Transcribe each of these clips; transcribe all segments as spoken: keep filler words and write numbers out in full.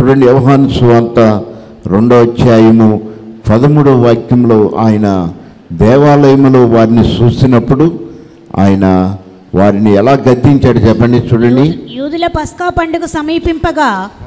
చూడండి, యోహాను సువార్త రెండో అధ్యాయము పదమూడవ వాక్యంలో ఆయన దేవాలయంలో వారిని చూసినప్పుడు ఆయన వారిని ఎలా గద్దించాడు చెప్పండి. చూడండి, యూదుల పస్కా పండుగ సమీపింపగా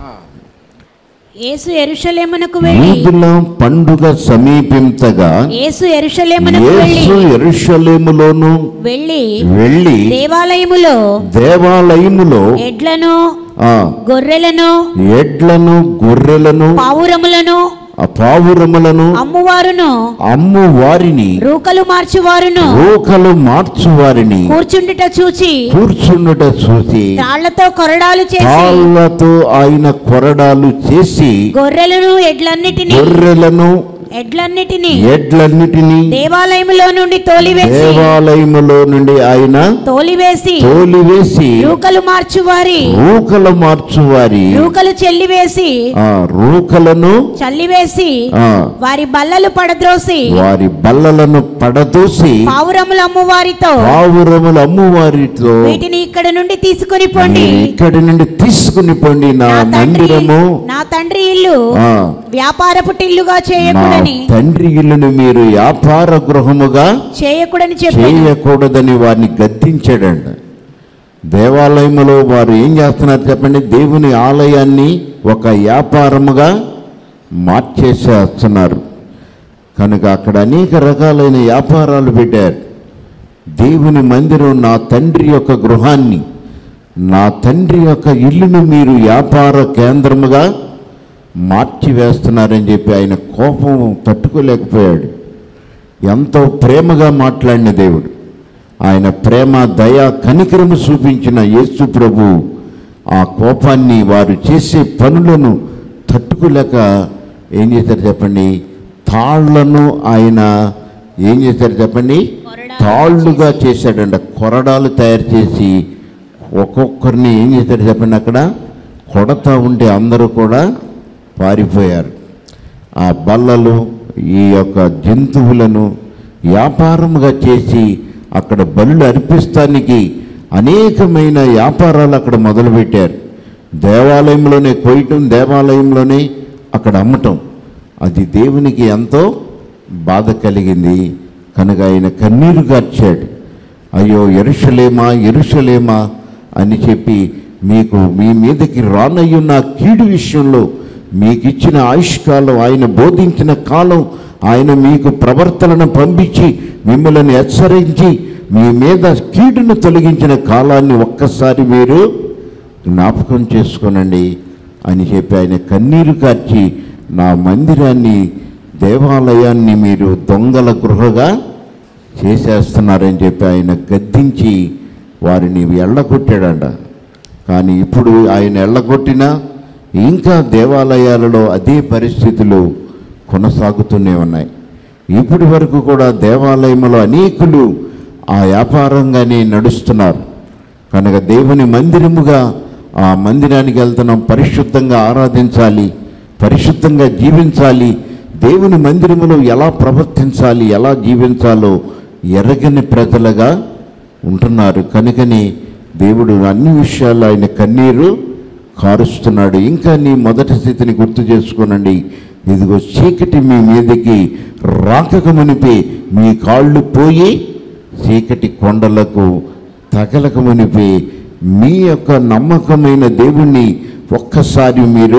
యేసు యెరూషలేమునకు వెళ్ళి యూదుల పండుగ సమీపించగా యేసు యెరూషలేమునకు వెళ్ళి యేసు యెరూషలేములోను వెళ్ళి వెళ్ళి దేవాలయములో దేవాలయములో ఎడ్లను ఆ గొర్రెలను ఎడ్లను గొర్రెలను పావురములను ఆ పావురములను అమ్మువారును అమ్ము వారిని రూకలు మార్చువారును రూకలు మార్చు వారిని కూర్చుండుట చూచి కూర్చుండుట చూసి తాళ్లతో కొరడాలు చేసి తాళ్లతో ఆయన కొరడాలు చేసి గొర్రెలను ఎడ్లన్నిటిని గొర్రెలను ఎడ్లన్నిటిని ఎడ్లన్నిటిని దేవాలయములో నుండి తోలివేసి దేవాలయములో నుండి ఆయన తోలివేసి తోలివేసి రూకలు మార్చువారి రూకలు మార్చువారి రూకలు చెల్లివేసి ఆ రూకలను చల్లివేసి ఆ వారి బల్లలు పడద్రోసి వారి బల్లలను పడదోసి పావురములు అమ్మువారితో పావురములు అమ్మువారితో వీటిని ఇక్కడ నుండి తీసుకుని పోండి, ఇక్కడి నుండి తీసుకుని పోండి, నా మందిరము నా తండ్రి ఇల్లు వ్యాపారపు టిల్లుగా చేయకూడని తండ్రి ఇల్లును మీరు వ్యాపార గృహముగా చేయకూడని చేయకూడదని వారిని గద్దించాడండి. దేవాలయములో వారు ఏం చేస్తున్నారు చెప్పండి? దేవుని ఆలయాన్ని ఒక వ్యాపారముగా మార్చేసేస్తున్నారు. కనుక అక్కడ అనేక రకాలైన వ్యాపారాలు పెట్టారు. దేవుని మందిరం, నా తండ్రి యొక్క గృహాన్ని, నా తండ్రి యొక్క ఇల్లును మీరు వ్యాపార కేంద్రముగా మార్చివేస్తున్నారని చెప్పి ఆయన కోపం తట్టుకోలేకపోయాడు. ఎంతో ప్రేమగా మాట్లాడిన దేవుడు, ఆయన ప్రేమ దయ కనికరము చూపించిన యేసు ప్రభు ఆ కోపాన్ని, వారు చేసే పనులను తట్టుకోలేక ఏం చేశారు చెప్పండి? తాళ్లను ఆయన ఏం చేశారు చెప్పండి? తాళ్ళుగా చేశాడంట. కొరడాలు తయారు చేసి ఒక్కొక్కరిని ఏం చేశారు చెప్పండి? అక్కడ కొడతా ఉంటే అందరూ కూడా పారిపోయారు. ఆ బల్లలు, ఈ యొక్క జంతువులను వ్యాపారముగా చేసి అక్కడ బలులు అర్పిస్తానికి అనేకమైన వ్యాపారాలు అక్కడ మొదలుపెట్టారు. దేవాలయంలోనే కోయటం, దేవాలయంలోనే అక్కడ అమ్మటం. అది దేవునికి ఎంతో బాధ కలిగింది. కనుక ఆయన కన్నీరు గార్చాడు. అయ్యో యెరూషలేమా, యెరూషలేమా అని చెప్పి, మీకు మీ మీదకి రానయ్యున్న కీడు విషయంలో మీకు ఇచ్చిన ఆయుష్కాలం, ఆయన బోధించిన కాలం, ఆయన మీకు ప్రవర్తనను పంపించి మిమ్మల్ని హెచ్చరించి మీ మీద కీడును తొలగించిన కాలాన్ని ఒక్కసారి మీరు జ్ఞాపకం చేసుకోనండి అని చెప్పి ఆయన కన్నీరు కార్చి, నా మందిరాన్ని, దేవాలయాన్ని మీరు దొంగల గృహగా చేసేస్తున్నారని చెప్పి ఆయన గద్దించి వారిని ఎళ్ళగొట్టాడంట. కానీ ఇప్పుడు ఆయన ఎళ్ళగొట్టినా ఇంకా దేవాలయాలలో అదే పరిస్థితులు కొనసాగుతూనే ఉన్నాయి. ఇప్పటి వరకు కూడా దేవాలయంలో అనేకులు ఆ వ్యాపారంగానే నడుస్తున్నారు. కనుక దేవుని మందిరముగా ఆ మందిరానికి వెళ్తున్నాం, పరిశుద్ధంగా ఆరాధించాలి, పరిశుద్ధంగా జీవించాలి, దేవుని మందిరములో ఎలా ప్రవర్తించాలి, ఎలా జీవించాలో ఎరగని ప్రజలుగా ఉంటున్నారు. కనుకని దేవుడు అన్ని విషయాల్లో ఆయన కన్నీరు కారుస్తున్నాడు. ఇంకా నీ మొదటి స్థితిని గుర్తు చేసుకోనండి. ఇదిగో చీకటి మీ మీదకి రాకక మునిపే మీ కాళ్ళు పోయి చీకటి కొండలకు తగలక మునిపే మీ యొక్క నమ్మకమైన దేవుణ్ణి ఒక్కసారి మీరు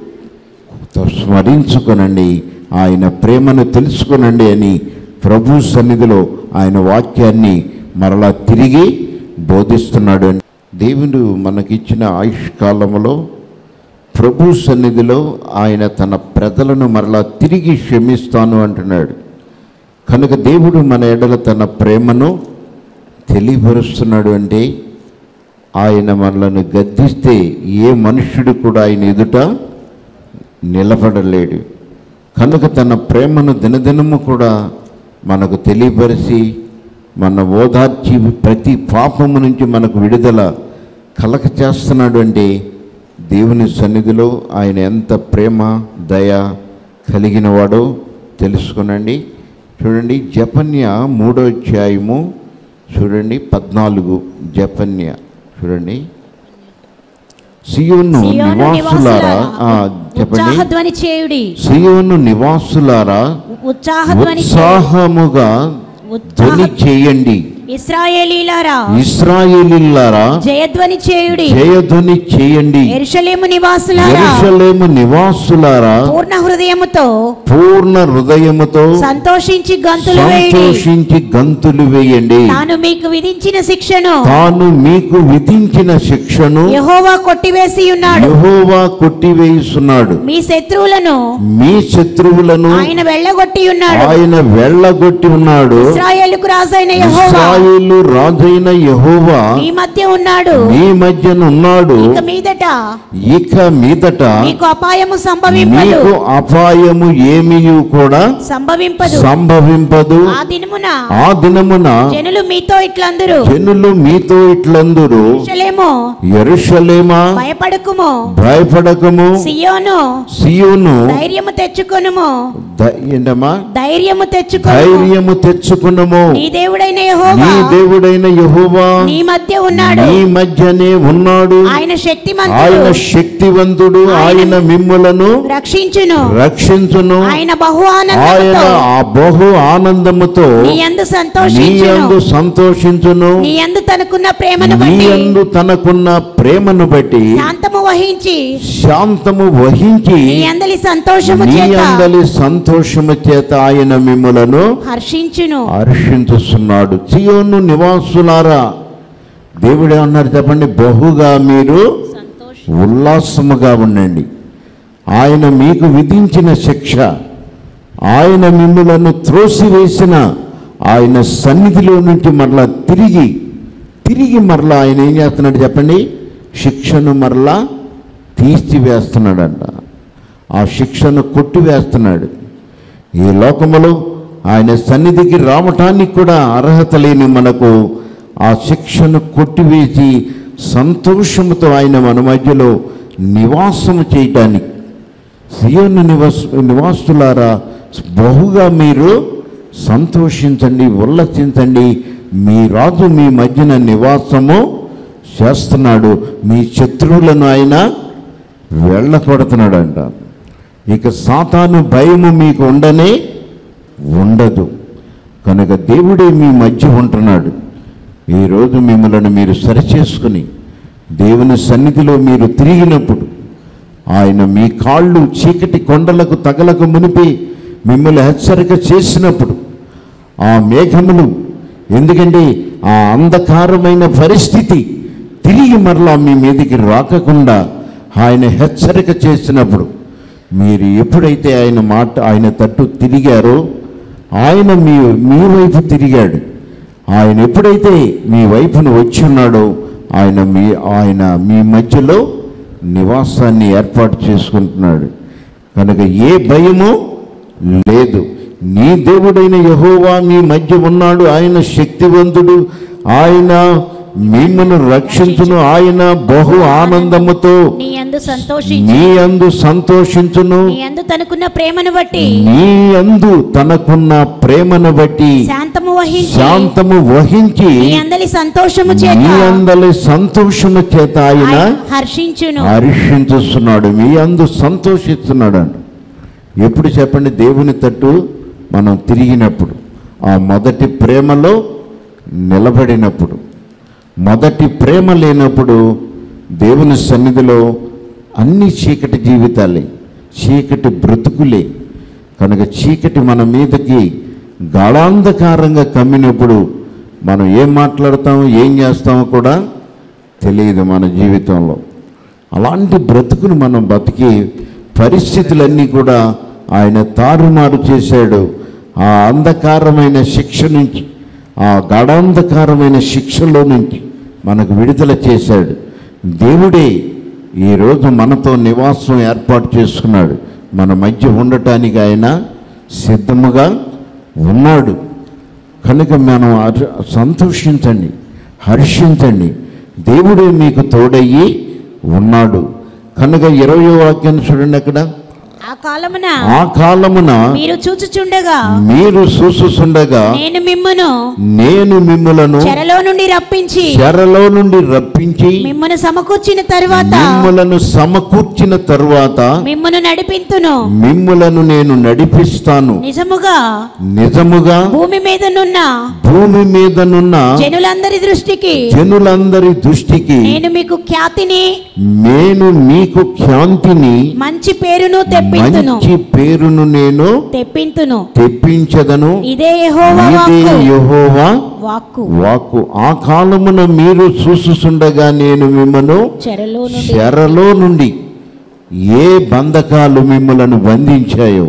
స్మరించుకొనండి, ఆయన ప్రేమను తెలుసుకొనండి అని ప్రభు సన్నిధిలో ఆయన వాక్యాన్ని మరలా తిరిగి బోధిస్తున్నాడు. దేవుడు మనకిచ్చిన ఆయుష్కాలంలో ప్రభు సన్నిధిలో ఆయన తన ప్రజలను మరలా తిరిగి క్షమిస్తాను అంటున్నాడు. కనుక దేవుడు మన ఎడల తన ప్రేమను తెలియపరుస్తున్నాడు. అంటే ఆయన మనలను గద్దిస్తే ఏ మనుష్యుడు కూడా ఆయన ఎదుట నిలబడలేడు. కనుక తన ప్రేమను దినదినము కూడా మనకు తెలియపరిచి మన ఓదార్చి ప్రతి పాపము నుంచి మనకు విడుదల కలక చేస్తున్నాడు. అంటే దేవుని సన్నిధిలో ఆయన ఎంత ప్రేమ దయ కలిగిన వాడో తెలుసుకునండి. చూడండి, జపన్య మూడో అధ్యాయము చూడండి పద్నాలుగు. జపన్య చూడండి, సియోను సియోను నివాసులారా ఆ, చెప్పండి. ఉత్సాహధ్వని చేయుడి సియోను నివాసులారా ఉత్సాహధ్వని ఉత్సాహముగా ధ్వని చేయండి. ఇశ్రాయేలీలారా ఇశ్రాయేలీలారా జయధ్వని చేయుడి. జయధ్వని చేయండి. యెరూషలేము నివాసులారా యెరూషలేము నివాసులారా పూర్ణ హృదయముతో పూర్ణ హృదయముతో సంతోషించి గంతులు వేయండి. సంతోషించి గంతులు వేయండి. తాను మీకు విధించిన శిక్షను తాను మీకు విధించిన శిక్షను యెహోవా కొట్టివేసి ఉన్నాడు. యెహోవా కొట్టివేయుచున్నాడు. మీ శత్రువులను మీ శత్రువులను ఆయన వెళ్ళగొట్టి ఉన్నాడు. ఆయన వెళ్ళగొట్టి ఉన్నాడు. ఇశ్రాయేలుకు రాజైన యెహోవా ఇశ్రాయేలు రాజైన యెహోవా మీ మధ్య ఉన్నాడు. మీ మధ్యన ఉన్నాడు. ఇక మీదట ఇక మీదట మీకు అపాయము సంభవింపదు. మీకు అపాయము ఏమీయు కూడా సంభవింపదు. సంభవింపదు. ఆ దినమున ఆ దినమున జనులు మీతో ఇట్లందరూ జనులు మీతో ఇట్లందురు యెరూషలేము యెరూషలేమా భయపడకుము, భయపడకము, సియోను సియోను ధైర్యము తెచ్చుకొనుము, ధై- ఏంటమ్మా ధైర్యము తెచ్చుకొనుము. ధైర్యము తెచ్చుకున్నము. నీ దేవుడైన యెహోవా నీ దేవుడైన యెహోవా నీ మధ్య ఉన్నాడు. నీ మధ్యనే ఉన్నాడు. ఆయన శక్తిమంతుడు, ఆయన శక్తివంతుడు. ఆయన మిమ్ములను రక్షించును. రక్షించును. ఆయన బహు ఆయన ఆనందముతో ఆ బహు ఆనందముతో నీ యందు నీ సంతోషించును. యందు సంతోషించును. నీ యందు తనకున్న ప్రేమను నీ బట్టి యందు తనకున్న ప్రేమను బట్టి శాంతము వహించి శాంతము వహించి నీ అందలి సంతోషము నీ చేత అందలి సంతోషము చేత ఆయన మిమ్ములను హర్షించును. హర్షించుస్తున్నాడు. సియోను నివాసులారా దేవుడే అన్నారు చెప్పండి, బహుగా మీరు ఉల్లాసముగా ఉండండి. ఆయన మీకు విధించిన శిక్ష, ఆయన మిమ్ములను త్రోసివేసిన ఆయన సన్నిధిలో నుంచి మరలా తిరిగి తిరిగి మరలా ఆయన ఏం చేస్తున్నాడు చెప్పండి, శిక్షను మరలా తీసివేస్తున్నాడంట. ఆ శిక్షను కొట్టివేస్తున్నాడు. ఈ లోకములో ఆయన సన్నిధికి రావటానికి కూడా అర్హత లేని మనకు ఆ శిక్షను కొట్టివేసి సంతోషముతో ఆయన మన మధ్యలో నివాసము చేయటానికి, సియోను నివాస నివాసులారా బహుగా మీరు సంతోషించండి, ఉల్లసించండి. మీ రాజు మీ మధ్యన నివాసము చేస్తున్నాడు. మీ శత్రువులను ఆయన వెళ్ళకొడుతున్నాడంట. ఇక సాతాను భయము మీకు ఉండనే ఉండదు. కనుక దేవుడే మీ మధ్య ఉంటున్నాడు. ఈరోజు మిమ్మల్ని మీరు సరిచేసుకుని దేవుని సన్నిధిలో మీరు తిరిగినప్పుడు ఆయన మీ కాళ్ళు చీకటి కొండలకు తగలకు మునిపి మిమ్మల్ని హెచ్చరిక చేసినప్పుడు ఆ మేఘములు, ఎందుకంటే ఆ అంధకారమైన పరిస్థితి తిరిగి మరలా మీ మీదికి రాకుండా ఆయన హెచ్చరిక చేసినప్పుడు మీరు ఎప్పుడైతే ఆయన మాట ఆయన తట్టు తిరిగారో ఆయన మీ మీ వైపు తిరిగాడు. ఆయన ఎప్పుడైతే మీ వైపును వచ్చి ఉన్నాడో ఆయన మీ ఆయన మీ మధ్యలో నివాసాన్ని ఏర్పాటు చేసుకుంటున్నాడు. కనుక ఏ భయము లేదు. నీ దేవుడైన యెహోవా మీ మధ్య ఉన్నాడు. ఆయన శక్తివంతుడు. ఆయన మిమ్మను రక్షించును. ఆయన బహు ఆనందముతో నీ యందు సంతోషించి నీ యందు సంతోషించును. నీ యందు తనకున్న ప్రేమను బట్టి నీ యందు తనకున్న ప్రేమను బట్టి శాంతము వహించి శాంతము వహించి నీ అందలి సంతోషము చేత మీ అందరి సంతోషము చేత ఆయన ఆయన హర్షించును. హర్షించుస్తున్నాడు. మీ అందు సంతోషిస్తున్నాడు అంట. ఎప్పుడు చెప్పండి, దేవుని తట్టు మనం తిరిగినప్పుడు, ఆ మొదటి ప్రేమలో నిలబడినప్పుడు. మొదటి ప్రేమ లేనప్పుడు దేవుని సన్నిధిలో అన్ని చీకటి జీవితాలే, చీకటి బ్రతుకులే. కనుక చీకటి మన మీదకి గాఢాంధకారంగా కమ్మినప్పుడు మనం ఏం మాట్లాడతామో ఏం చేస్తామో కూడా తెలియదు మన జీవితంలో. అలాంటి బ్రతుకును మనం బతికి పరిస్థితులన్నీ కూడా ఆయన తారుమారు చేశాడు. ఆ అంధకారమైన శిక్ష నుంచి, ఆ గాఢాంధకారమైన శిక్షలో నుంచి మనకు విడుదల చేశాడు. దేవుడే ఈరోజు మనతో నివాసం ఏర్పాటు చేసుకున్నాడు. మన మధ్య ఉండటానికి ఆయన సిద్ధముగా ఉన్నాడు. కనుక మనం సంతోషించండి, హర్షించండి. దేవుడే మీకు తోడయ్యి ఉన్నాడు. కనుక ఇరవయో వాక్యాన్ని చూడండి. అక్కడ ఆ కాలమున ఆ కాలమున మీరు చూచుచుండగా మీరు చూసుచుండగా నేను మిమ్మును నేను మిమ్ములను చెరలో నుండి రప్పించి చెరలో నుండి రప్పించి మిమ్మును సమకూర్చిన తరువాత మిమ్ములను సమకూర్చిన తరువాత మిమ్మును నడిపింతును. మిమ్ములను నేను నడిపిస్తాను. నిజముగా నిజముగా భూమి మీదనున్న భూమి మీదనున్న జనులందరి దృష్టికి జనులందరి దృష్టికి నేను మీకు ఖ్యాతిని నేను మీకు ఖ్యాతిని మంచి పేరును తెప్పింతును మంచి పేరును నేను తెప్పింతును. తెప్పించదను. ఇదే యెహోవా ఇదే వాక్కు. యెహోవా వాక్కు వాక్కు. ఆ కాలమున మీరు చూసుచుండగా నేను మిమ్మను చెరలో నుండి చెరలో నుండి ఏ బంధకాలు మిమ్మలను బంధించాయో,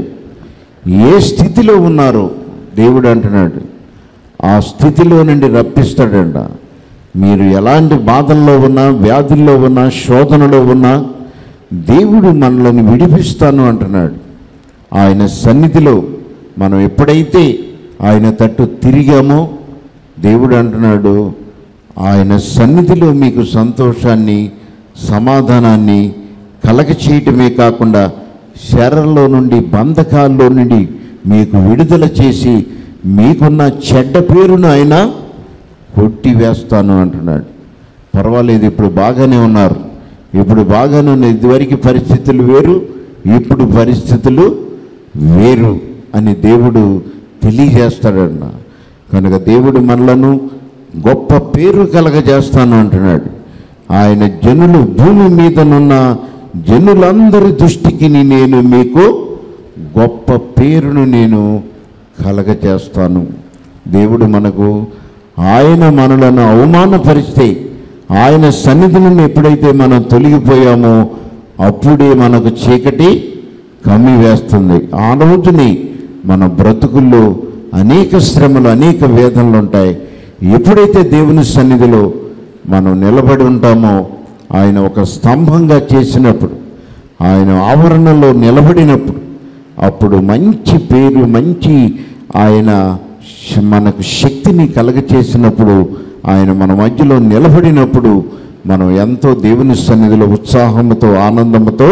ఏ స్థితిలో ఉన్నారో దేవుడు అంటున్నాడు ఆ స్థితిలో నుండి రప్పిస్తాడంట. మీరు ఎలాంటి బాధల్లో ఉన్నా, వ్యాధుల్లో ఉన్నా, శోధనలో ఉన్నా దేవుడు మనల్ని విడిపిస్తాను అంటున్నాడు. ఆయన సన్నిధిలో మనం ఎప్పుడైతే ఆయన తట్టు తిరిగామో దేవుడు అంటున్నాడు ఆయన సన్నిధిలో మీకు సంతోషాన్ని, సమాధానాన్ని కలగచేయటమే కాకుండా శరీరంలో నుండి, బంధకాల్లో నుండి మీకు విడుదల చేసి మీకున్న చెడ్డ పేరును ఆయన కొట్టివేస్తాను అంటున్నాడు. పర్వాలేదు, ఇప్పుడు బాగానే ఉన్నారు, ఇప్పుడు బాగానే ఉన్న, ఇదివరకు పరిస్థితులు వేరు, ఇప్పుడు పరిస్థితులు వేరు అని దేవుడు తెలియజేస్తాడన్న. కనుక దేవుడు మనలను గొప్ప పేరు కలగజేస్తాను అంటున్నాడు. ఆయన జనులు భూమి మీదనున్న జనులందరి దృష్టికి నేను మీకు గొప్ప పేరును నేను కలగజేస్తాను. దేవుడు మనకు ఆయన మనలను అవమానపరిస్తే, ఆయన సన్నిధి నుండి ఎప్పుడైతే మనం తొలగిపోయామో అప్పుడే మనకు చీకటి కమ్మి వేస్తుంది. ఆ రోజుని మన బ్రతుకుల్లో అనేక శ్రమలు, అనేక వేదనలు ఉంటాయి. ఎప్పుడైతే దేవుని సన్నిధిలో మనం నిలబడి ఉంటామో, ఆయన ఒక స్తంభంగా చేసినప్పుడు, ఆయన ఆవరణలో నిలబడినప్పుడు, అప్పుడు మంచి పేరు, మంచి ఆయన మనకు శక్తిని కలగచేసినప్పుడు, ఆయన మన మధ్యలో నిలబడినప్పుడు మనం ఎంతో దేవుని సన్నిధిలో ఉత్సాహంతో, ఆనందంతో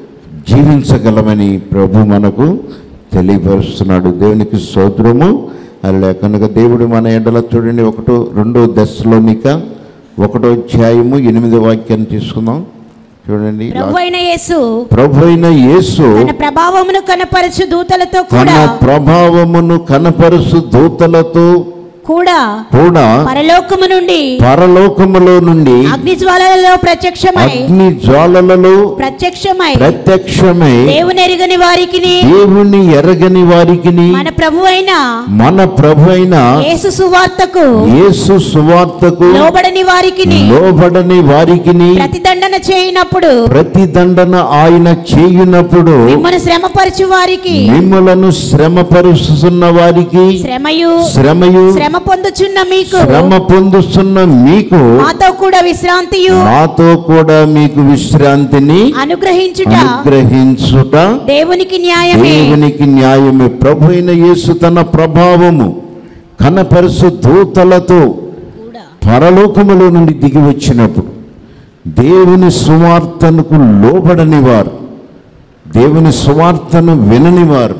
జీవించగలమని ప్రభు మనకు తెలియపరుస్తున్నాడు. దేవునికి స్తోత్రము. అలా కనుక దేవుడు మన ఎడల చూడండి, ఒకటో రెండో దశలోనిక ఒకటో అధ్యాయము ఎనిమిదో వాక్యాన్ని తీసుకుందాం. చూడండి, ప్రభు అయిన యేసు ప్రభు అయిన యేసు తన ప్రభావమును కనపరచు దూతలతో తన కూడా ప్రభావమును కనపరుచు దూతలతో కూడా కూడా పరలోకము నుండి పరలోకములో నుండి అగ్ని జ్వాలలలో ప్రత్యక్షమై అగ్ని జ్వాలలలో ప్రత్యక్షమై ప్రత్యక్షమై దేవుని ఎరుగని వారికి దేవుని ఎరగని వారికి మన ప్రభు అయిన మన ప్రభు అయిన యేసు సువార్తకు యేసు సువార్తకు లోబడని వారికి లోబడని వారికి ప్రతిదండన చేయనప్పుడు ప్రతిదండన ఆయన చేయునప్పుడు మిమ్మల్ని శ్రమపరచు వారికి మిమ్మలను శ్రమపరుస్తున్న వారికి శ్రమయు శ్రమయు శ్రమ పొందుచున్న మీకు శ్రమ పొందుతున్న మీకు మాతో కూడా విశ్రాంతియు మాతో కూడా మీకు విశ్రాంతిని అనుగ్రహించుట అనుగ్రహించుట దేవునికి న్యాయమే. దేవునికి న్యాయమే. ప్రభు అయిన యేసు తన ప్రభావము కనపరుసు దూతలతో పరలోకములో నుండి దిగి వచ్చినప్పుడు దేవుని సువార్తనకు లోబడని వారు, దేవుని సువార్తను వినని వారు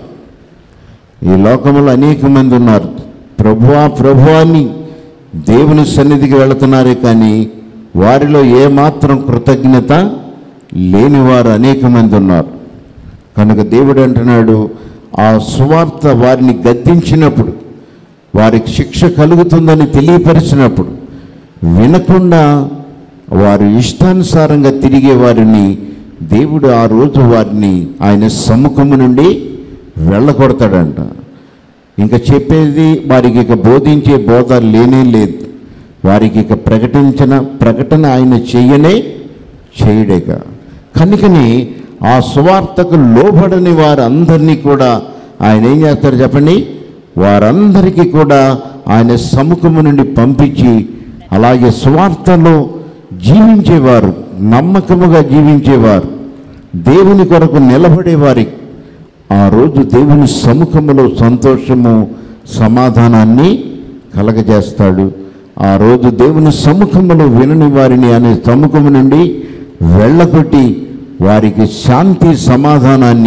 ఈ లోకములో అనేక మంది ఉన్నారు. ప్రభువా ప్రభువా అని దేవుని సన్నిధికి వెళుతున్నారే కానీ వారిలో ఏమాత్రం కృతజ్ఞత లేనివారు అనేక మంది ఉన్నారు. కనుక దేవుడు అంటున్నాడు, ఆ సువార్త వారిని గద్దించినప్పుడు, వారికి శిక్ష కలుగుతుందని తెలియపరిచినప్పుడు వినకుండా వారు ఇష్టానుసారంగా తిరిగే వారిని దేవుడు ఆ రోజు వారిని ఆయన సముఖము నుండి వెళ్ళగొడతాడంట. ఇంకా చెప్పేది వారికి ఇక బోధించే బోధ లేనే లేదు. వారికి ఇక ప్రకటించిన ప్రకటన ఆయన చెయ్యనే చేయడేక. కనుకని ఆ సువార్తకు లోబడని వారందరినీ కూడా ఆయన ఏం చేస్తారు చెప్పండి, వారందరికీ కూడా ఆయన సముఖము నుండి పంపించి, అలాగే సువార్తలో జీవించేవారు, నమ్మకముగా జీవించేవారు, దేవుని కొరకు నిలబడేవారికి ఆ రోజు దేవుని సముఖములో సంతోషము, సమాధానాన్ని కలగజేస్తాడు. ఆ రోజు దేవుని సముఖములో వినని వారిని అనే సముఖము నుండి వెళ్ళగొట్టి వారికి శాంతి, సమాధానాన్ని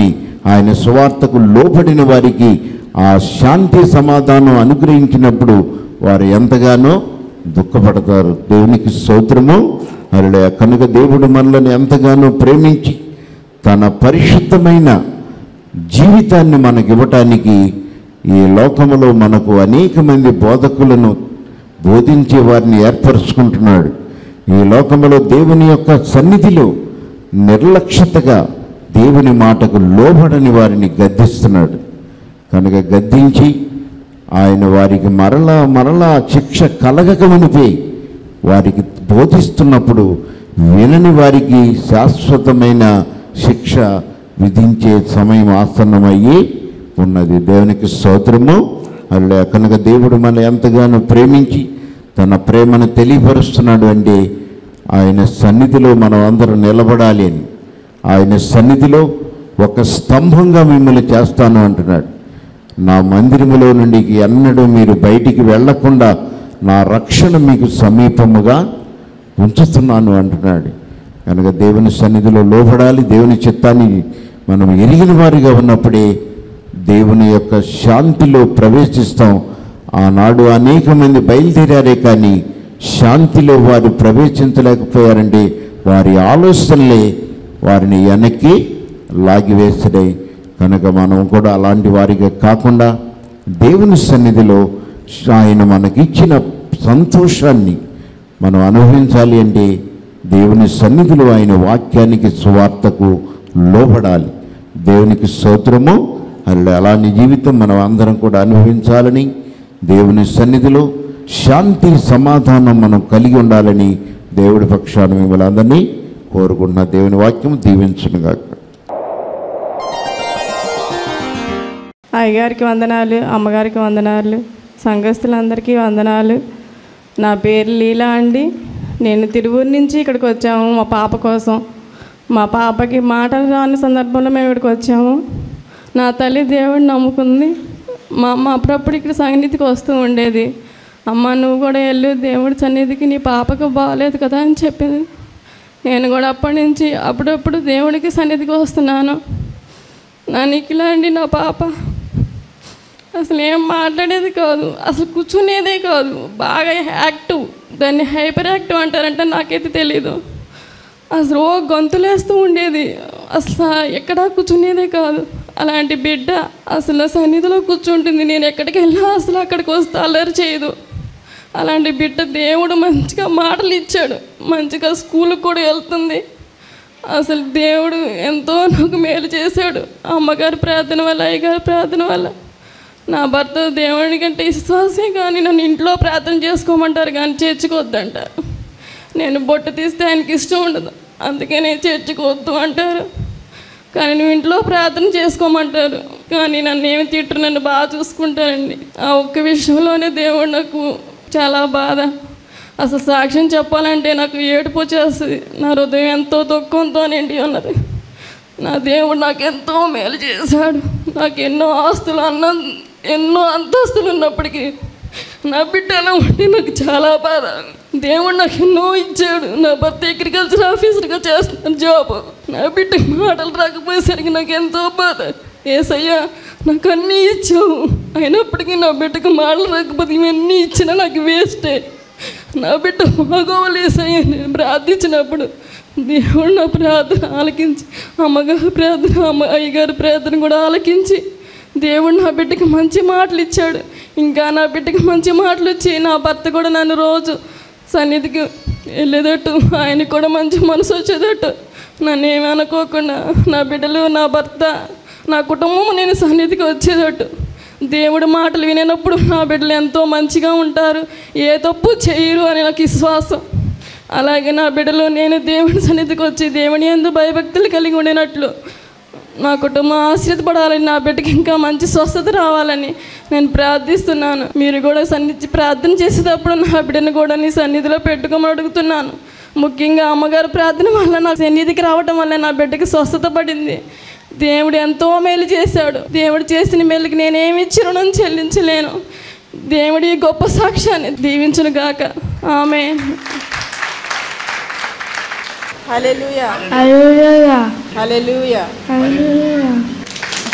ఆయన సువార్తకు లోబడిన వారికి ఆ శాంతి సమాధానం అనుగ్రహించినప్పుడు వారు ఎంతగానో దుఃఖపడతారు. దేవునికి స్తోత్రము. హల్లెలూయా. కనుక దేవుడు మనల్ని ఎంతగానో ప్రేమించి తన పరిశుద్ధమైన జీవితాన్ని మనకివ్వటానికి ఈ లోకములో మనకు అనేక మంది బోధకులను బోధించే వారిని ఏర్పరచుకుంటున్నాడు. ఈ లోకములో దేవుని యొక్క సన్నిధిలో నిర్లక్ష్యతగా దేవుని మాటకు లోబడని వారిని గద్దిస్తున్నాడు. కనుక గద్దించి ఆయన వారికి మరలా మరలా శిక్ష కలగక మునిపే వారికి బోధిస్తున్నప్పుడు వినని వారికి శాశ్వతమైన శిక్ష విధించే సమయం ఆసన్నమయ్యి ఉన్నది. దేవునికి స్తోత్రము. అలా కనుక దేవుడు మన ఎంతగానో ప్రేమించి తన ప్రేమను తెలియపరుస్తున్నాడు అంటే ఆయన సన్నిధిలో మనం అందరం నిలబడాలి అని. ఆయన సన్నిధిలో ఒక స్తంభంగా మిమ్మల్ని చేస్తాను అంటున్నాడు. నా మందిరములో నుండి ఎన్నడూ మీరు బయటికి వెళ్లకుండా నా రక్షణ మీకు సమీపముగా ఉంచుతున్నాను అంటున్నాడు. కనుక దేవుని సన్నిధిలో లోబడాలి. దేవుని చిత్తాన్ని మనం ఎరిగిన వారిగా ఉన్నప్పుడే దేవుని యొక్క శాంతిలో ప్రవేశిస్తాం. ఆనాడు అనేక మంది బయలుదేరారే కానీ శాంతిలో వారు ప్రవేశించలేకపోయారంటే వారి ఆలోచనలే వారిని వెనక్కి లాగివేసినాయి. కనుక మనం కూడా అలాంటి వారిగా కాకుండా దేవుని సన్నిధిలో ఆయన మనకిచ్చిన సంతోషాన్ని మనం అనుభవించాలి అంటే దేవుని సన్నిధిలో ఆయన వాక్యానికి సువార్తకు లోబడాలి. దేవునికి స్తోత్రము. అలా అలాంటి జీవితం మనం అందరం కూడా అనుభవించాలని దేవుని సన్నిధిలో శాంతి సమాధానం మనం కలిగి ఉండాలని దేవుడి పక్షాన మిమ్మల్ని అందరినీ కోరుకుంటున్న దేవుని వాక్యం దీవించునుగాక. అయ్యగారికి వందనాలు, అమ్మగారికి వందనాలు, సంఘస్థులందరికీ వందనాలు. నా పేరు లీలా అండి. నేను తిరువూరు నుంచి ఇక్కడికి వచ్చాము మా పాప కోసం. మా పాపకి మాటలు రాని సందర్భంలో మేము ఇక్కడికి వచ్చాము. నా తల్లి దేవుడిని నమ్ముకుంది. మా అమ్మ అప్పుడప్పుడు ఇక్కడ సన్నిధికి వస్తూ ఉండేది. అమ్మ నువ్వు కూడా వెళ్ళు దేవుడి సన్నిధికి, నీ పాపకు బాగాలేదు కదా అని చెప్పింది. నేను కూడా అప్పటి నుంచి అప్పుడప్పుడు దేవుడికి సన్నిధికి వస్తున్నాను. నా నిఖిల అండి నా పాప అసలు ఏం మాట్లాడేది కాదు, అసలు కూర్చునేదే కాదు, బాగా యాక్టివ్. దాన్ని హైపర్ యాక్టివ్ అంటారంటే నాకైతే తెలీదు. అసలు ఓ గొంతులేస్తూ ఉండేది, అసలు ఎక్కడా కూర్చునేదే కాదు. అలాంటి బిడ్డ అసలు సన్నిధిలో కూర్చుంటుంది. నేను ఎక్కడికి వెళ్ళా అసలు అక్కడికి వస్తే అల్లరి చేయదు. అలాంటి బిడ్డ దేవుడు మంచిగా మాటలు ఇచ్చాడు, మంచిగా స్కూల్కి కూడా వెళ్తుంది. అసలు దేవుడు ఎంతో నాకు మేలు చేశాడు. అమ్మగారి ప్రార్థన వల్ల, అయ్యగారి ప్రార్థన వల్ల. నా భర్త దేవుడి కంటే విశ్వాసే కానీ నన్ను ఇంట్లో ప్రార్థన చేసుకోమంటారు కానీ చేర్చుకోవద్దంటారు. నేను బొట్టు తీస్తే ఆయనకి ఇష్టం ఉండదు, అందుకే నేను చేర్చుకోవద్దు అంటారు. కానీ నువ్వు ఇంట్లో ప్రార్థన చేసుకోమంటారు, కానీ నన్ను ఏమి తిట్టరు, నన్ను బాగా చూసుకుంటారండి. ఆ ఒక్క విషయంలోనే దేవుడు నాకు చాలా బాధ. అసలు సాక్ష్యం చెప్పాలంటే నాకు ఏడుపు వచ్చేస్తుంది. నా హృదయం ఎంతో దుఃఖంతో నిండి ఉన్నది. నా దేవుడు నాకు ఎంతో మేలు చేశాడు. నాకు ఎన్నో ఆస్తులు అన్న ఎన్నో అంతస్తులు ఉన్నప్పటికీ నా బిడ్డ ఎలా ఉంటే నాకు చాలా బాధ. దేవుడు నాకు ఎన్నో ఇచ్చాడు. నా భర్త అగ్రికల్చర్ ఆఫీసర్గా చేస్తున్నాను జాబ్. నా బిడ్డ మాటలు రాకపోయేసరికి నాకు ఎంతో బాధ. ఏసయ్యా నాకు అన్నీ ఇచ్చావు, అయినప్పటికీ నా బిడ్డకు మాటలు రాకపోతే ఇవన్నీ ఇచ్చినా నాకు వేస్టే. నా బిడ్డ బాగోవాలి ఏసయ్యా నేను ప్రార్థించినప్పుడు దేవుడు నా ప్రార్థన ఆలకించి, అమ్మగారి ప్రార్థన, అమ్మ అయ్యగారి ప్రార్థన కూడా ఆలకించి దేవుడు నా బిడ్డకి మంచి మాటలు ఇచ్చాడు. ఇంకా నా బిడ్డకి మంచి మాటలు ఇచ్చి నా భర్త కూడా నన్ను రోజు సన్నిధికి వెళ్ళేటట్టు, ఆయనకు కూడా మంచి మనసు వచ్చేటట్టు, నన్ను ఏమీ అనుకోకుండా నా బిడ్డలు, నా భర్త, నా కుటుంబం నేను సన్నిధికి వచ్చేటట్టు దేవుడి మాటలు వినేటప్పుడు నా బిడ్డలు ఎంతో మంచిగా ఉంటారు, ఏ తప్పు చేయరు అని నాకు విశ్వాసం. అలాగే నా బిడ్డలు నేను దేవుని సన్నిధికి వచ్చి దేవుని యందు భయభక్తులు కలిగి ఉండినట్లు నా కుటుంబం ఆశీర్వదించబడాలని, నా బిడ్డకి ఇంకా మంచి స్వస్థత రావాలని నేను ప్రార్థిస్తున్నాను. మీరు కూడా సన్నిధి ప్రార్థన చేసేటప్పుడు నా బిడ్డను కూడా నీ సన్నిధిలో పెట్టుకోమని అడుగుతున్నాను. ముఖ్యంగా అమ్మగారు ప్రార్థన వల్ల నా సన్నిధికి రావటం వల్ల నా బిడ్డకి స్వస్థత పడింది. దేవుడు ఎంతో మేలు చేశాడు. దేవుడు చేసిన మేలుకి నేనేమి ఇచ్చి రుణం చెల్లించలేను. దేవుడి గొప్ప సాక్ష్యాన్ని దీవించును గాక. ఆమేన్. హల్లెలూయా హల్లెలూయా హల్లెలూయా. హల్లెలూయా.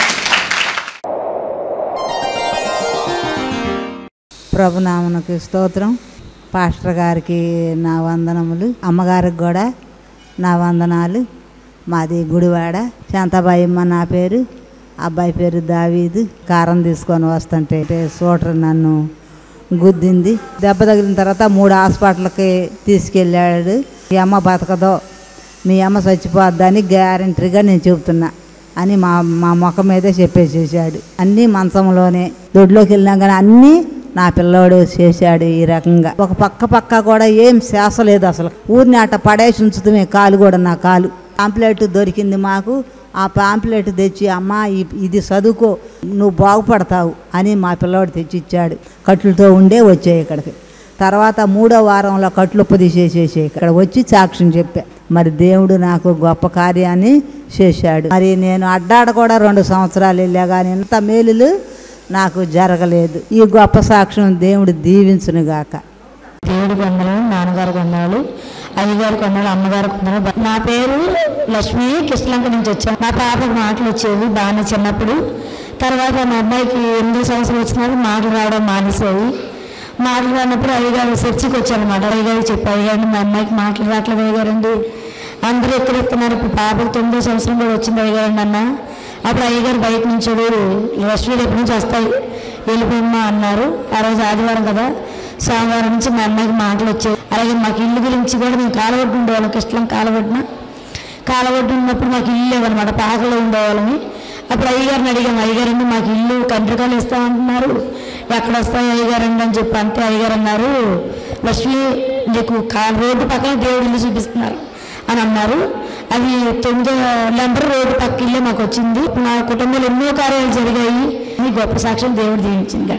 ప్రభునామనకి స్తోత్రం. పాస్టర్ గారికి నా వందనములు, అమ్మగారికి కూడా నా వందనాలు. మాది గుడివాడ. శాంతాబాయమ్మ నా పేరు, అబ్బాయి పేరు దావీదు. కారం తీసుకొని వస్తుంటే సూటర్ నన్ను గుద్దింది. దెబ్బ తగిలిన తర్వాత మూడు హాస్పిటల్కి తీసుకెళ్ళాడు. మీ అమ్మ బతకదో, మీ అమ్మ చచ్చిపోద్దని గ్యారంటీగా నేను చెబుతున్నా అని మా మా ముఖం మీదే చెప్పేసేసాడు. అన్నీ మంచంలోనే దొడ్లోకి వెళ్ళినా కానీ అన్నీ నా పిల్లోడు చేశాడు. ఈ రకంగా ఒక పక్క పక్క కూడా ఏం చేసలేదు. అసలు ఊరిని అట్ట పడేసి ఉంచుతామే. కాలు కూడా నా కాలు పాంప్లెట్ దొరికింది మాకు. ఆ పాంప్లెట్ తెచ్చి అమ్మ ఇది చదువుకో నువ్వు బాగుపడతావు అని మా పిల్లోడు తెచ్చి ఇచ్చాడు. కట్లతో ఉండే వచ్చాయి ఇక్కడికి. తర్వాత మూడో వారంలో కట్లు తీసేసేసి ఇక్కడ వచ్చి సాక్ష్యం చెప్పా. మరి దేవుడు నాకు గొప్ప కార్యాన్ని చేశాడు. మరి నేను అడ్డాడ కూడా రెండు సంవత్సరాలు వెళ్ళా కానీ ఇంత మేలులు నాకు జరగలేదు. ఈ గొప్ప సాక్ష్యం దేవుడు దీవించును గాక. దేవుడి కొందలు, నాన్నగారు కొందలు, అయ్యగారు కొందలు, అమ్మగారు కొందలు. నా పేరు లక్ష్మి, కృష్ణలంక నుంచి వచ్చాను. మా పాపకు మాటలు వచ్చేవి బాగానే చిన్నప్పుడు. తర్వాత మా అబ్బాయికి ఎనిమిది సంవత్సరాలు వచ్చినాక మాటలు రావడం మానేసేవి. మాటలు రానప్పుడు అయ్యగారు చర్చికి వచ్చానమాట. అయ్యగారు చెప్పి, అయ్యగారు మా అమ్మాయికి మాటలు రావట్లేదు అయ్యగారండి, అందరూ ఎక్కడెత్తున్నారు, ఇప్పుడు పాపకు తొమ్మిదో సంవత్సరం కూడా వచ్చింది అయ్యగారండి అన్న. అప్పుడు అయ్యగారు బయట నుంచి లక్ష్మి ఎప్పటి నుంచి వస్తాయి వెళ్ళిపోమ్మా అన్నారు. ఆ రోజు ఆదివారం కదా, సోమవారం నుంచి మా అమ్మాయికి మాటలు వచ్చాయి. అలాగే మాకు ఇల్లు గురించి కూడా మేము కాలవడ్డు ఉండేవాళ్ళం. కృష్ణం కాలవడ్డున కాలవడ్డు ఉన్నప్పుడు మాకు ఇల్లు లేవన్నమాట, పాకలో ఉండేవాళ్ళని. అప్పుడు అయ్యగారిని అడిగాము, అయ్యగారండి మాకు ఇల్లు కంట్రికాలు ఇస్తామంటున్నారు, ఎక్కడ వస్తాయి అయ్యగారండి అని చెప్పి. అంతే అయ్యగారు అన్నారు, లక్ష్మి నీకు కా రోడ్డు పక్కన దేవుడు ఇల్లు చూపిస్తున్నారు అని అన్నారు. అది తొమ్మిదో నెంబర్ రోడ్డు పక్క ఇల్లే మాకు వచ్చింది. నా కుటుంబంలో ఎన్నో కార్యాలు జరిగాయి. ఈ గొప్ప సాక్ష్యం దేవుడు దీవించింది.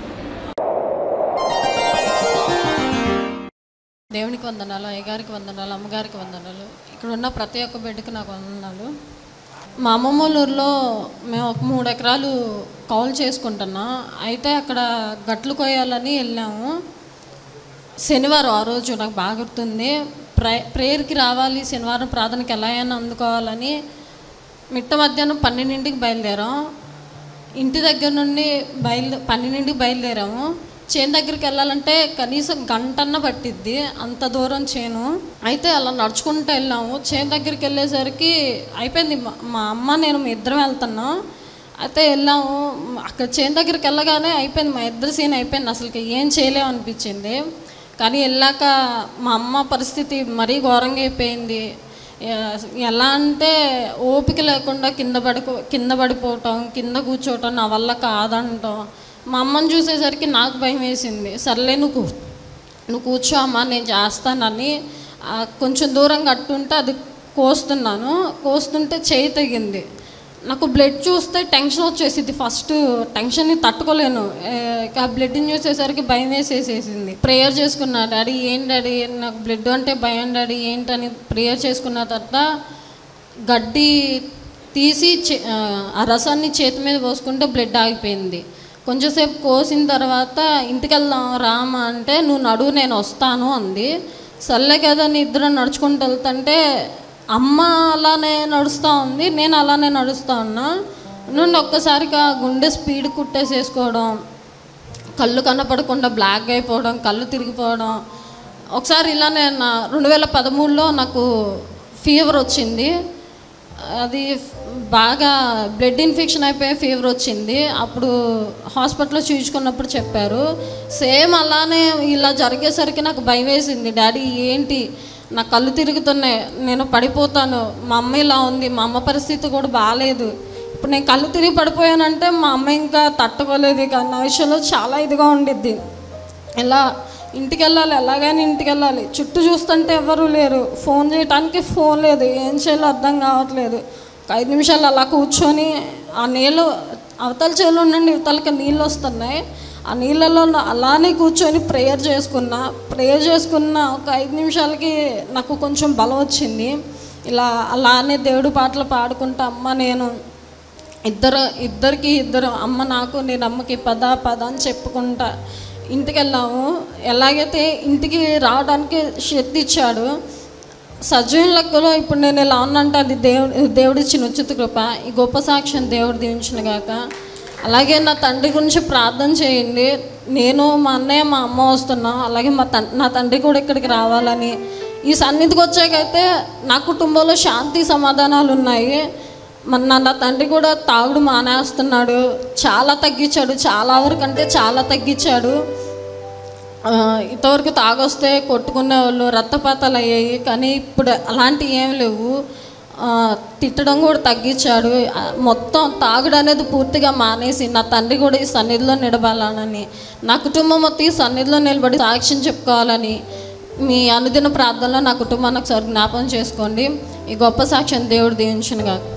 దేవునికి వందనాలు, అయ్యగారికి వందనాలు, అమ్మగారికి వందనాలు, ఇక్కడ ఉన్న ప్రతి ఒక్క బిడ్డకి నాకు వందనాలు. మా అమ్మమ్మ ఊరిలో మేము ఒక మూడు ఎకరాలు కౌలు చేసుకుంటున్నాం. అయితే అక్కడ గట్లు కొయ్యాలని వెళ్ళాము. శనివారం ఆ రోజు నాకు బాగా గుర్తుంది. ప్రే ప్రేయర్కి రావాలి, శనివారం ప్రార్థనకి ఎలా అయినా అందుకోవాలని మిట్ట మధ్యాహ్నం పన్నెండింటికి బయలుదేరాం. ఇంటి దగ్గర నుండి బయలు పన్నెండింటికి బయలుదేరాము. చేను దగ్గరికి వెళ్ళాలంటే కనీసం గంటన్న పట్టిద్ది, అంత దూరం చేను. అయితే అలా నడుచుకుంటూ వెళ్ళాము. చేను దగ్గరికి వెళ్ళేసరికి అయిపోయింది. మా అమ్మ నేను మీ ఇద్దరం వెళ్తున్నాం. అయితే వెళ్ళాము. అక్కడ చేను దగ్గరికి వెళ్ళగానే అయిపోయింది, మా ఇద్దరు సీన్ అయిపోయింది. అసలుకి ఏం చేయలేము అనిపించింది. కానీ వెళ్ళాక మా అమ్మ పరిస్థితి మరీ ఘోరంగా అయిపోయింది. ఎలా అంటే ఓపిక లేకుండా కింద పడుకో కింద పడిపోవటం, కింద కూర్చోవటం నా వల్ల కాదంటాం. మా అమ్మని చూసేసరికి నాకు భయం వేసింది. సర్లే నువ్వు నువ్వు కూర్చో అమ్మా నేను చేస్తానని కొంచెం దూరం కట్టుంటే అది కోస్తున్నాను. కోస్తుంటే చేయి తెగింది. నాకు బ్లడ్ చూస్తే టెన్షన్ వచ్చేసింది. ఫస్ట్ టెన్షన్ని తట్టుకోలేను. ఆ బ్లడ్ని చూసేసరికి భయం వేసేసేసింది. ప్రేయర్ చేసుకున్నా, డాడీ ఏంటి డాడీ నాకు బ్లడ్ అంటే భయం డాడీ ఏంటని ప్రేయర్ చేసుకున్న తర్వాత గడ్డి తీసి ఆ రసాన్ని చేతి మీద పోసుకుంటే బ్లడ్ ఆగిపోయింది. కొంచెంసేపు కోసిన తర్వాత ఇంటికి వెళ్దాం రామా అంటే నువ్వు నడువు నేను వస్తాను అంది. సర్లే కదా నీ ఇద్దరు నడుచుకుంటూ వెళ్తుంటే అమ్మ అలానే నడుస్తూ ఉంది, నేను అలానే నడుస్తూ ఉన్నా. నుండి ఒక్కసారిగా గుండె స్పీడ్ కుట్టేసేసుకోవడం, కళ్ళు కనపడకుండా బ్లాక్ అయిపోవడం, కళ్ళు తిరిగిపోవడం. ఒకసారి ఇలానే నా రెండు వేల పదమూడులో నాకు ఫీవర్ వచ్చింది. అది బాగా బ్లడ్ ఇన్ఫెక్షన్ అయిపోయి ఫీవర్ వచ్చింది. అప్పుడు హాస్పిటల్లో చూయించుకున్నప్పుడు చెప్పారు సేమ్ అలానే. ఇలా జరిగేసరికి నాకు భయం వేసింది. డాడీ ఏంటి నా కళ్ళు తిరుగుతున్నాయి, నేను పడిపోతాను, మా అమ్మ ఇలా ఉంది, మా అమ్మ పరిస్థితి కూడా బాగాలేదు, ఇప్పుడు నేను కళ్ళు తిరిగి పడిపోయానంటే మా అమ్మ ఇంకా తట్టుకోలేదు. ఇక నా విషయంలో చాలా ఇదిగా ఉండిద్ది. ఇలా ఇంటికి వెళ్ళాలి, ఎలాగైనా ఇంటికి వెళ్ళాలి. చుట్టూ చూస్తుంటే ఎవరూ లేరు, ఫోన్ చేయడానికి ఫోన్ లేదు, ఏం చేయాలో అర్థం కావట్లేదు. ఒక ఐదు నిమిషాలు అలా కూర్చొని ఆ నీళ్ళు అవతల చేలు ఉండండి, ఇవతలకి నీళ్ళు వస్తున్నాయి, ఆ నీళ్ళలో అలానే కూర్చొని ప్రేయర్ చేసుకున్నా. ప్రేయర్ చేసుకున్న ఒక ఐదు నిమిషాలకి నాకు కొంచెం బలం వచ్చింది. ఇలా అలానే దేవుడు పాటలు పాడుకుంటా అమ్మ నేను ఇద్దరు ఇద్దరికి ఇద్దరు అమ్మ నాకు నేను అమ్మకి పద పద అని చెప్పుకుంటా ఇంటికి వెళ్ళాము. ఎలాగైతే ఇంటికి రావడానికి శక్తి ఇచ్చాడు. సజీవం లెక్కలో ఇప్పుడు నేను ఇలా ఉన్నంటే అది దేవుడు దేవుడిచ్చిన ఉచిత కృప. ఈ గొప్ప సాక్ష్యం దేవుడు దీవించిన గాక. అలాగే నా తండ్రి గురించి ప్రార్థన చేయండి. నేను మా అన్నయ్య మా అమ్మ వస్తున్నాం, అలాగే మా తం నా తండ్రి కూడా ఇక్కడికి రావాలని. ఈ సన్నిధికి వచ్చాకైతే నా కుటుంబంలో శాంతి సమాధానాలు ఉన్నాయి. మన నా తండ్రి కూడా తాగుడు మానేస్తున్నాడు, చాలా తగ్గించాడు, చాలా వరకు అంటే చాలా తగ్గించాడు. ఇంతవరకు తాగొస్తే కొట్టుకునే వాళ్ళు, రక్తపాతాలు అయ్యాయి, కానీ ఇప్పుడు అలాంటివి ఏం లేవు. తిట్టడం కూడా తగ్గించాడు. మొత్తం తాగుడు అనేది పూర్తిగా మానేసి నా తండ్రి కూడా ఈ సన్నిధిలో నిలబడాలని, నా కుటుంబం మొత్తం ఈ సన్నిధిలో నిలబడి సాక్ష్యం చెప్పుకోవాలని మీ అనుదిన ప్రార్థనలో నా కుటుంబాన్ని ఒకసారి జ్ఞాపకం చేసుకోండి. ఈ గొప్ప సాక్ష్యం దేవుడు దీవించునుగాక.